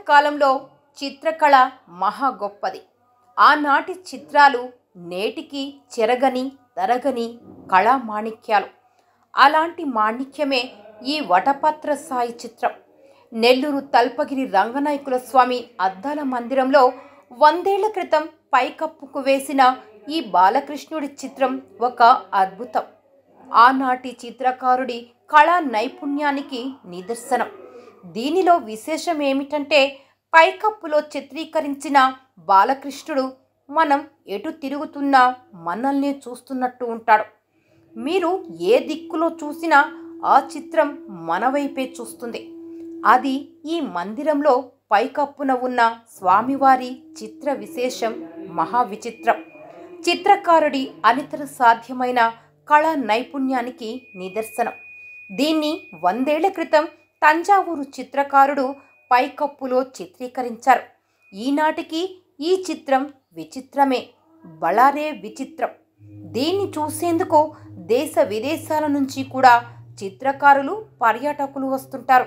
కాలంలో చిత్రకళ మహా గొప్పది. ఆనాటి చిత్రాలు నేటికి చెరగని తరగని కళా మాణిక్యాలు. అలాంటి మాణిక్యమే ఈ వటపత్ర సాయి చిత్రం. నెల్లూరు తల్పగిరి రంగనాయకుల స్వామి అద్దాల మందిరంలో 100 ఏళ్ల క్రితం పైకప్పుకు వేసిన ఈ బాలకృష్ణుడి చిత్రం ఒక అద్భుతం. ఆనాటి చిత్రకారుడి కళా నైపుణ్యానికి నిదర్శనం. దీనిలో విశేషం ఏమిటంటే పైకప్పులో చిత్రీకరించిన బాలకృష్ణుడు మనం ఎటు తిరుగుతున్నా మనల్ని చూస్తున్నట్టు ఉంటాడు. మీరు ఏ దిక్కులో చూసినా ఆ చిత్రం మన వైపే చూస్తుంది. అది ఈ మందిరంలో పైకప్పున ఉన్న స్వామివారి చిత్ర విశేషం మహా విచిత్రం. చిత్రకారుడి అనితర సాధ్యమైన కళా నైపుణ్యానికి నిదర్శనం. దీన్ని 100 ఏళ్ల క్రితం తంజావూరు చిత్రకారుడు పైకప్పులో చిత్రీకరించారు. ఈనాటికి ఈ చిత్రం విచిత్రమే, బళారే విచిత్రం. దీన్ని చూసేందుకు దేశ విదేశాల నుంచి కూడా చిత్రకారులు పర్యాటకులు వస్తుంటారు.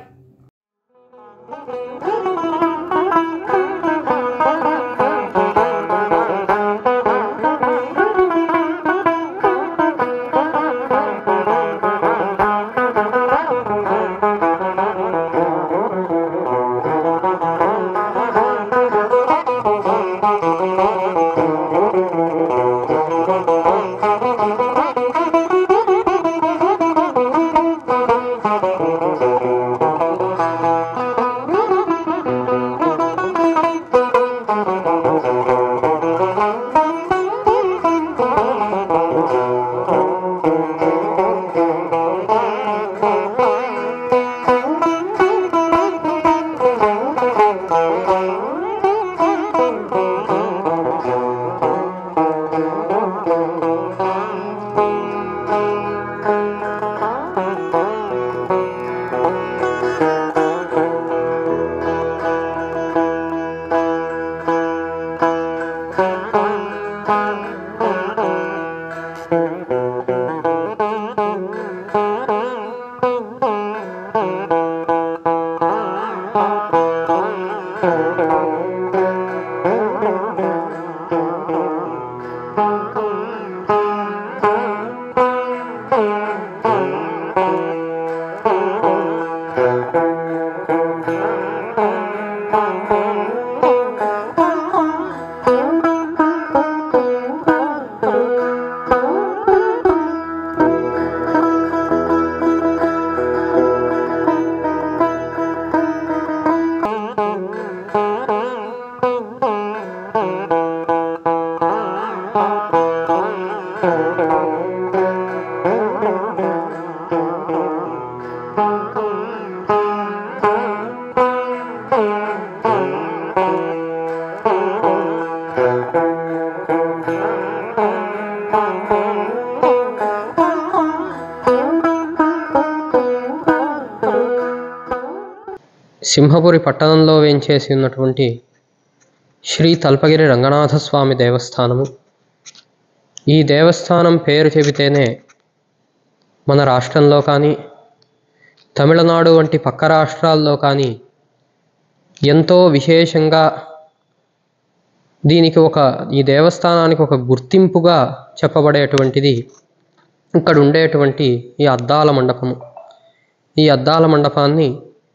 సింహపురి పట్టణంలో వేంచేసి ఉన్నటువంటి శ్రీ తల్పగిరి రంగనాథస్వామి దేవస్థానము. ఈ దేవస్థానం పేరు చెబితేనే మన రాష్ట్రంలో కానీ తమిళనాడు వంటి పక్క రాష్ట్రాల్లో కానీ ఎంతో విశేషంగా ఈ దేవస్థానానికి ఒక గుర్తింపుగా చెప్పబడేటువంటిది ఇక్కడ ఉండేటువంటి ఈ అద్దాల మండపము. ఈ అద్దాల మండపాన్ని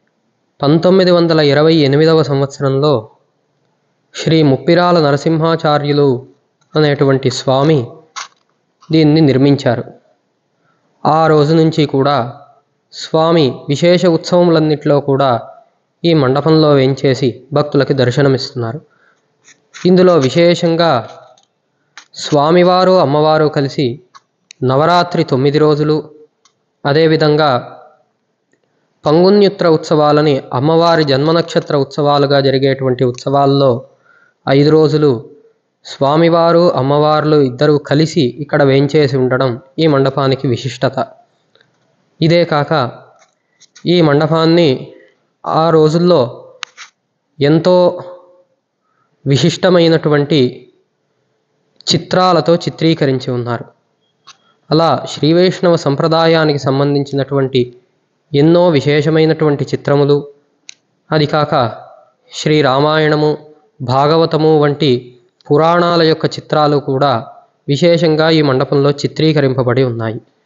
1928వ సంవత్సరంలో శ్రీ ముప్పిరాల నరసింహాచార్యులు అనేటువంటి స్వామి దీన్ని నిర్మించారు. ఆ రోజు నుంచి కూడా స్వామి విశేష ఉత్సవములన్నిటిలో కూడా ఈ మండపంలో వేంచేసి భక్తులకి దర్శనమిస్తున్నారు. ఇందులో విశేషంగా స్వామివారు అమ్మవారు కలిసి నవరాత్రి 9 రోజులు, అదేవిధంగా పంగున్యుత్ర ఉత్సవాలని అమ్మవారి జన్మనక్షత్ర ఉత్సవాలుగా జరిగేటువంటి ఉత్సవాల్లో 5 రోజులు స్వామివారు అమ్మవార్లు ఇద్దరూ కలిసి ఇక్కడ వేంచేసి ఉండడం ఈ మండపానికి విశిష్టత. ఇదే కాక ఈ మండపాన్ని ఆ రోజుల్లో ఎంతో విశిష్టమైనటువంటి చిత్రాలతో చిత్రీకరించి ఉన్నారు. అలా శ్రీవైష్ణవ సంప్రదాయానికి సంబంధించినటువంటి ఎన్నో విశేషమైనటువంటి చిత్రములు, అది కాక శ్రీ రామాయణము, భాగవతము వంటి పురాణాల యొక్క చిత్రాలు కూడా విశేషంగా ఈ మండపంలో చిత్రీకరింపబడి ఉన్నాయి.